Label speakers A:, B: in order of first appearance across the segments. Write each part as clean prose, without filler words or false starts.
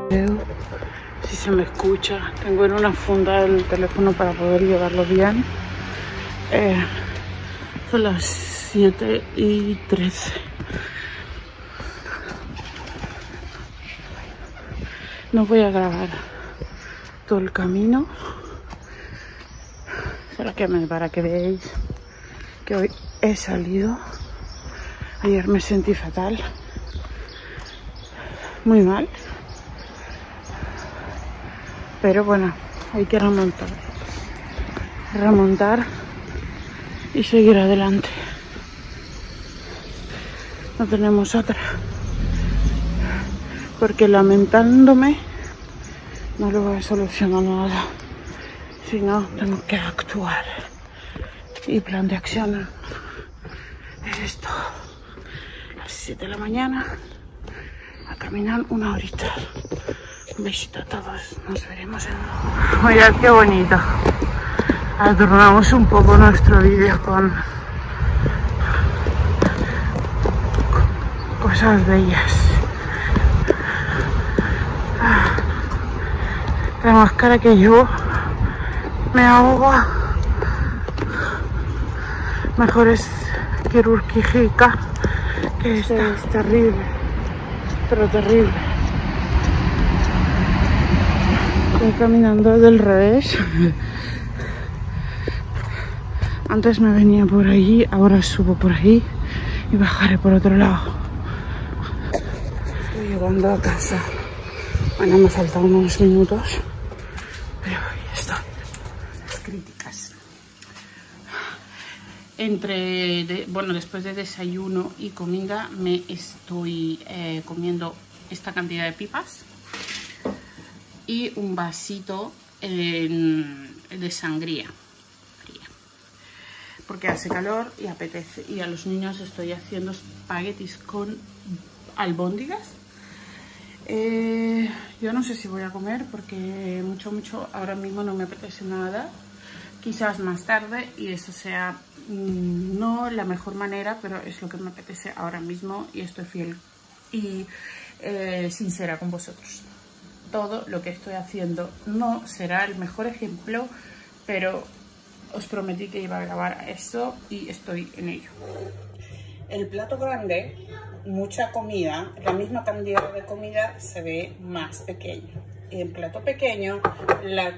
A: Si se me escucha, tengo en una funda el teléfono para poder llevarlo bien. Son las 7:13. No voy a grabar todo el camino, solo para que veáis que hoy he salido. Ayer me sentí fatal, muy mal, pero bueno, hay que remontar y seguir adelante. No tenemos otra, porque lamentándome no lo voy a solucionar nada, sino tengo que actuar. Y plan de acción es esto: a las 7 de la mañana a caminar 1 horita. Un besito a todos, nos veremos en... Mirad qué bonito. Adornamos un poco nuestro vídeo con cosas bellas. La máscara que llevo me ahoga. Mejor es quirúrgica que esta. Es terrible, pero terrible. Estoy caminando del revés. Antes me venía por allí, ahora subo por ahí y bajaré por otro lado. Estoy llegando a casa. Bueno, me faltan unos minutos, pero ya estoy. Las críticas. Bueno, después de desayuno y comida me estoy comiendo esta cantidad de pipas y un vasito de sangría fría, porque hace calor y apetece. Y a los niños estoy haciendo espaguetis con albóndigas. Yo no sé si voy a comer porque mucho ahora mismo no me apetece nada. Quizás más tarde, y eso sea no la mejor manera, pero es lo que me apetece ahora mismo y estoy fiel y sincera con vosotros. Todo lo que estoy haciendo no será el mejor ejemplo, pero os prometí que iba a grabar esto y estoy en ello. El plato grande, mucha comida, la misma cantidad de comida se ve más pequeño. Y el plato pequeño, la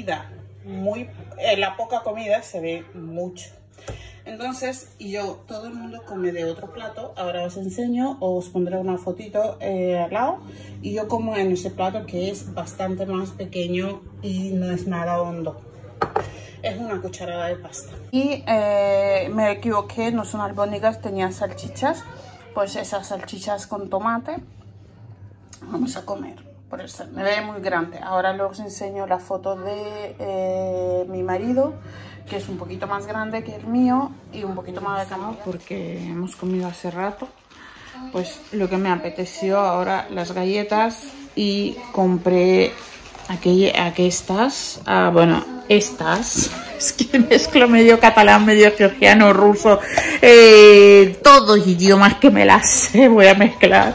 A: poca comida se ve mucho. Entonces, todo el mundo come de otro plato. Ahora os enseño, os pondré una fotito al lado. Y yo como en ese plato que es bastante más pequeño y no es nada hondo. Es una cucharada de pasta. Y me equivoqué, no son albóndigas, tenían salchichas. Pues esas salchichas con tomate vamos a comer. Por eso me ve muy grande. Ahora os enseño la foto de mi marido, que es un poquito más grande que el mío y un poquito más de calor porque hemos comido hace rato. Pues lo que me apeteció ahora, las galletas, y compré estas, es que mezclo medio catalán, medio georgiano, ruso, todos idiomas que me las sé, voy a mezclar.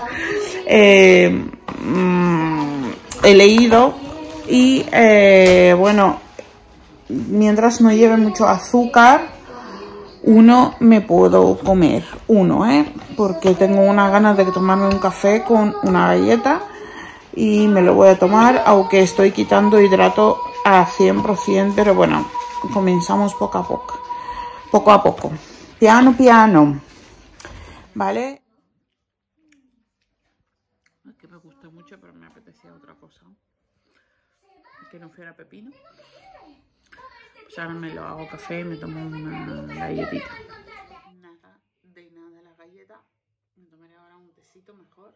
A: He leído y bueno, mientras no lleve mucho azúcar, uno me puedo comer uno, porque tengo unas ganas de tomarme un café con una galleta y me lo voy a tomar, aunque estoy quitando hidrato a 100%, pero bueno, comenzamos poco a poco, piano, ¿vale? Es que me gustó mucho, pero me apetecía otra cosa, que no fuera pepino. Pues ahora me lo hago café y me tomo una galletita. Nada la galleta. Me tomaré ahora un tecito mejor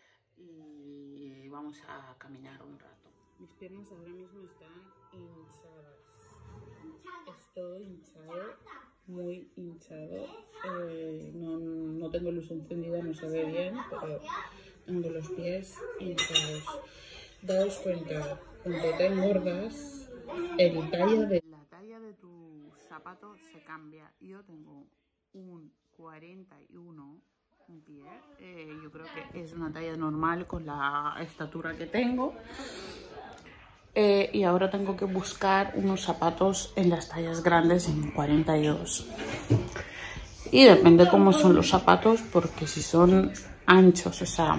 A: y vamos a caminar un rato. Mis piernas ahora mismo están hinchadas. Estoy hinchado, muy hinchado. No tengo luz encendida, no se ve bien, pero tengo los pies hinchados. Daos cuenta, cuando te engordas, la talla de tu zapato se cambia. Yo tengo un 41 mi pie. Yo creo que es una talla normal con la estatura que tengo. Y ahora tengo que buscar unos zapatos en las tallas grandes en 42. Y depende cómo son los zapatos, porque si son anchos, o sea,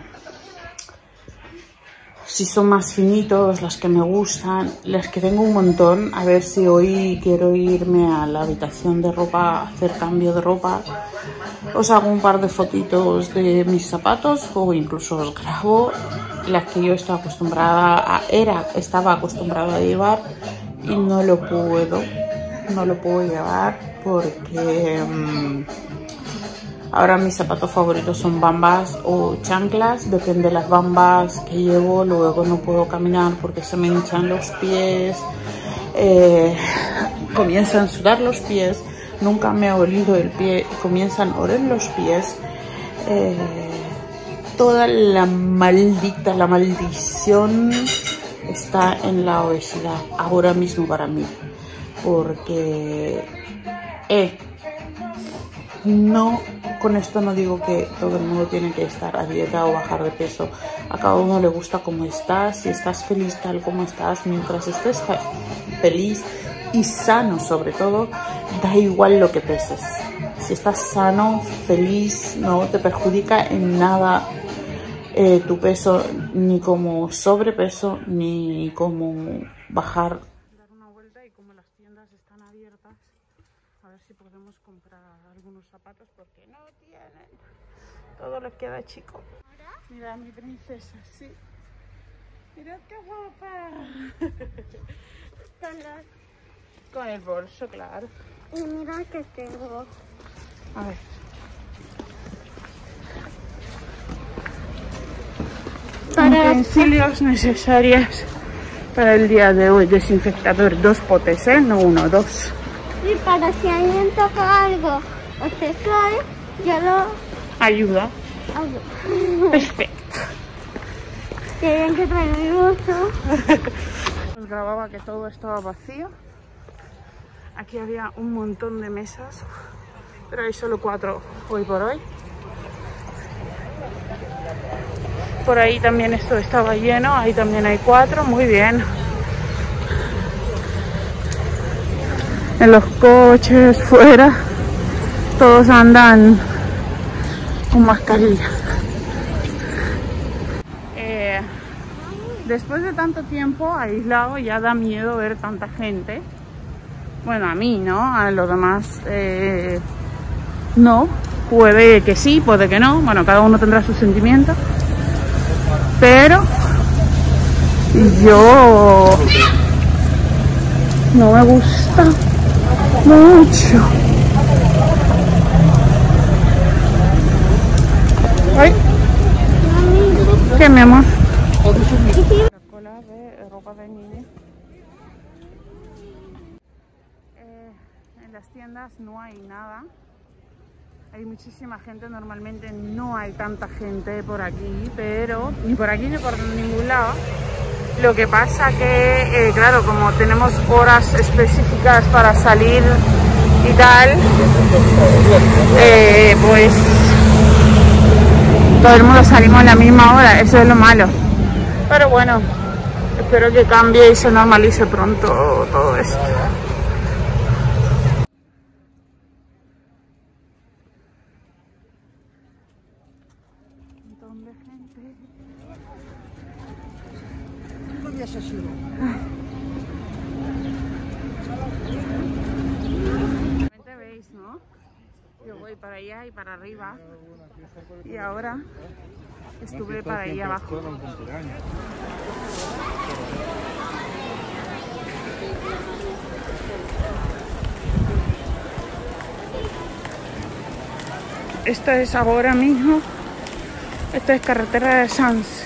A: si son más finitos, las que me gustan, las que tengo un montón. A ver si hoy quiero irme a la habitación de ropa, hacer cambio de ropa. Os hago un par de fotitos de mis zapatos o incluso os grabo las que yo estaba acostumbrada a llevar y no lo puedo llevar porque ahora mis zapatos favoritos son bambas o chanclas. Depende de las bambas que llevo, luego no puedo caminar porque se me hinchan los pies, comienzan a sudar los pies. Nunca me ha olido el pie, comienzan a oler los pies. Toda la maldición está en la obesidad ahora mismo para mí. Porque no, con esto no digo que todo el mundo tiene que estar a dieta o bajar de peso. A cada uno le gusta cómo estás. Si estás feliz tal como estás, mientras estés feliz y sano sobre todo, da igual lo que peses. Si estás sano, feliz, no te perjudica en nada tu peso, ni como sobrepeso, ni como bajar. Dar una vuelta y como las tiendas están abiertas, a ver si podemos comprar algunos zapatos porque no tienen. Todo les queda chico. Mira a mi princesa, sí. Mira qué guapa. Con el bolso, claro.
B: Y mira que tengo.
A: A ver. Utensilios necesarios para el día de hoy. Desinfectador, 2 potes, no 1, 2.
B: Y para si alguien toca algo o se cae, yo lo
A: ayuda.
B: hago.
A: Perfecto.
B: Tienen que traer mi bolso.
A: Os grababa que todo estaba vacío. Aquí había un montón de mesas, pero hay solo 4 hoy por hoy. Por ahí también esto estaba lleno, ahí también hay 4, muy bien. En los coches, fuera, todos andan con mascarilla. Después de tanto tiempo aislado ya da miedo ver tanta gente. Bueno, a mí, ¿no? A los demás no. Puede que sí, puede que no. Bueno, cada uno tendrá sus sentimientos. Pero yo no me gusta mucho. ¿Ay? ¿Qué, mi amor? La cola de ropa de niña. En las tiendas no hay nada. Hay muchísima gente, normalmente no hay tanta gente por aquí, pero ni por aquí ni por ningún lado. Lo que pasa que, claro, como tenemos horas específicas para salir y tal, pues todo el mundo salimos a la misma hora, eso es lo malo. Pero bueno, espero que cambie y se normalice pronto todo esto. De gente. Veis, ¿no? Yo voy para allá y para arriba y ahora estuve para allá abajo. Esto es ahora mismo. Esto es carretera de Sants.